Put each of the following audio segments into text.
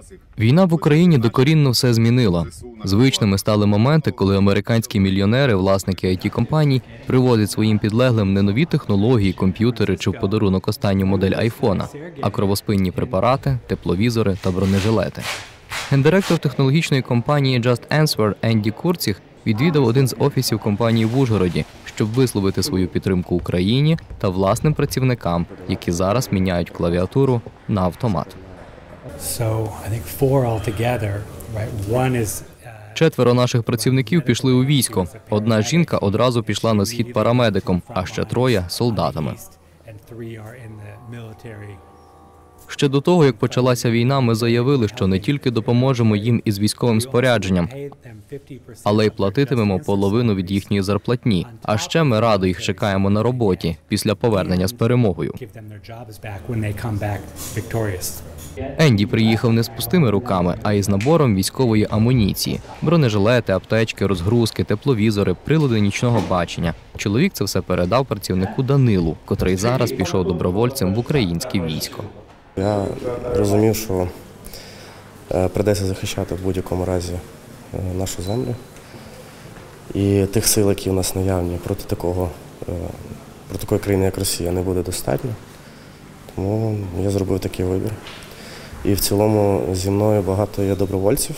Війна в Україні докорінно все змінила. Звичними стали моменти, коли американські мільйонери, власники IT-компаній, привозять своїм підлеглим не нові технології, комп'ютери чи в подарунок останню модель айфона, а кровоспинні препарати, тепловізори та бронежилети. Гендиректор технологічної компанії Just Answer Енді Курціх відвідав один з офісів компанії в Ужгороді, щоб висловити свою підтримку Україні та власним працівникам, які зараз міняють клавіатуру на автомат. Четверо наших працівників пішли у військо. Одна жінка одразу пішла на схід парамедиком, а ще троє – солдатами. Ще до того, як почалася війна, ми заявили, що не тільки допоможемо їм із військовим спорядженням, але й платитимемо половину від їхньої зарплатні. А ще ми радо їх чекаємо на роботі після повернення з перемогою. Енді приїхав не з пустими руками, а із набором військової амуніції – бронежилети, аптечки, розгрузки, тепловізори, прилади нічного бачення. Чоловік це все передав працівнику Данилу, котрий зараз пішов добровольцем в українське військо. Я розумів, що прийдеться захищати в будь-якому разі нашу землю. І тих сил, які у нас наявні проти такої країни, як Росія, не буде достатньо. Тому я зробив такий вибір. І в цілому зі мною багато є добровольців,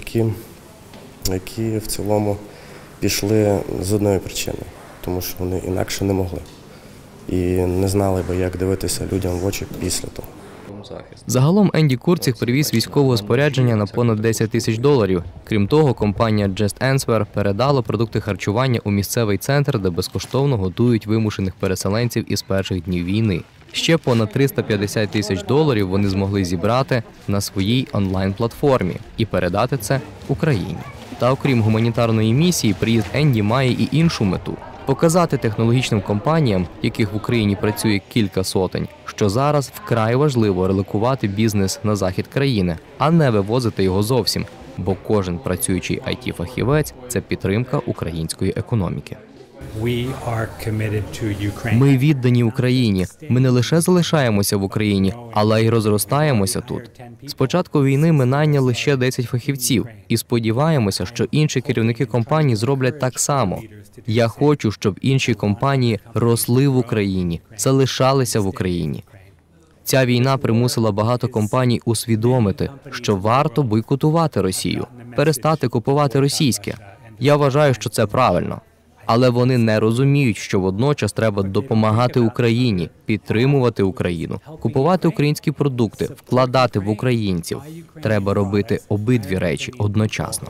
які в цілому пішли з одної причини, тому що вони інакше не могли. І не знали би, як дивитися людям в очі після того. Загалом Енді Курціх привіз військового спорядження на понад $10 тисяч. Крім того, компанія Just Answer передала продукти харчування у місцевий центр, де безкоштовно годують вимушених переселенців із перших днів війни. Ще понад $350 тисяч вони змогли зібрати на своїй онлайн-платформі і передати це Україні. Та окрім гуманітарної місії, приїзд Енді має і іншу мету – показати технологічним компаніям, яких в Україні працює кілька сотень, що зараз вкрай важливо релокувати бізнес на захід країни, а не вивозити його зовсім, бо кожен працюючий IT-фахівець – це підтримка української економіки. Ми віддані Україні. Ми не лише залишаємося в Україні, але й розростаємося тут. З початку війни ми найняли ще 10 фахівців і сподіваємося, що інші керівники компаній зроблять так само. Я хочу, щоб інші компанії росли в Україні, залишалися в Україні. Ця війна примусила багато компаній усвідомити, що варто бойкотувати Росію, перестати купувати російське. Я вважаю, що це правильно. Але вони не розуміють, що водночас треба допомагати Україні, підтримувати Україну, купувати українські продукти, вкладати в українців. Треба робити обидві речі одночасно.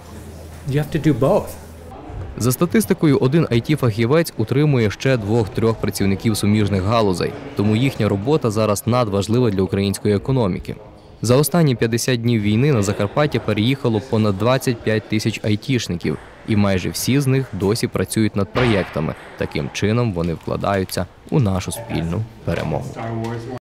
За статистикою, один IT-фахівець утримує ще 2-3 працівників суміжних галузей, тому їхня робота зараз надважлива для української економіки. За останні 50 днів війни на Закарпаття переїхало понад 25 тисяч айтішників, і майже всі з них досі працюють над проєктами. Таким чином вони вкладаються у нашу спільну перемогу.